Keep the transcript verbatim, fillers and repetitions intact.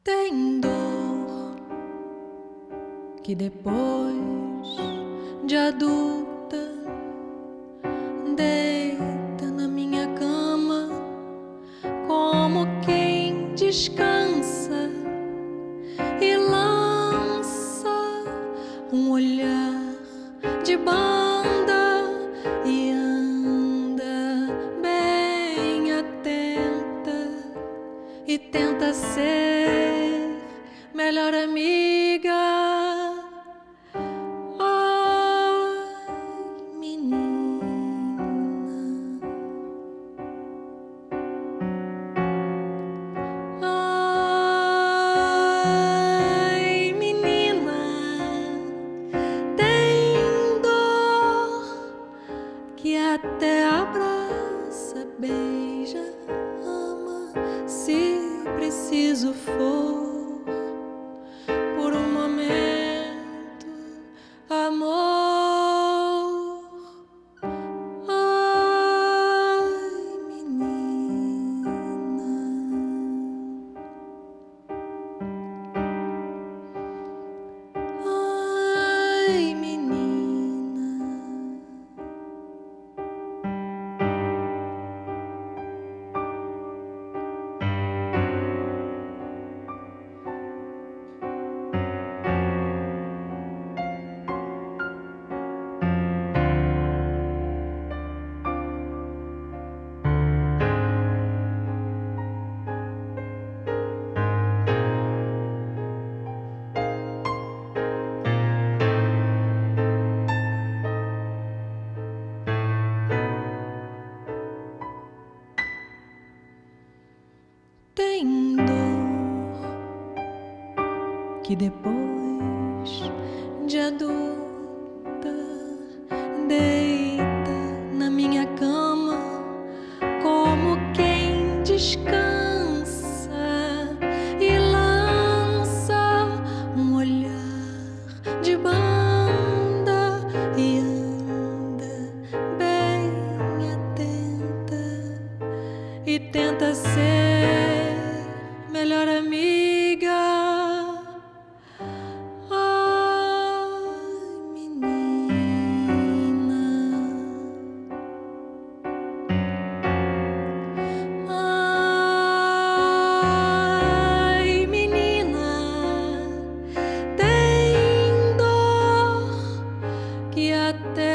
Tem dor que depois de adulta deita na minha cama como quem descansa e lança um olhar de banda e anda bem atenta e tenta ser melhor amiga. Até abraça, beija, ama, se preciso for, por um momento, amor. Ai, menina, ai, menina. Tem dor que depois de adulta deita na minha cama como quem descansa e lança um olhar de banda e anda bem atenta e tenta ser melhor amiga. Ai, menina, ai, menina, tem dor que até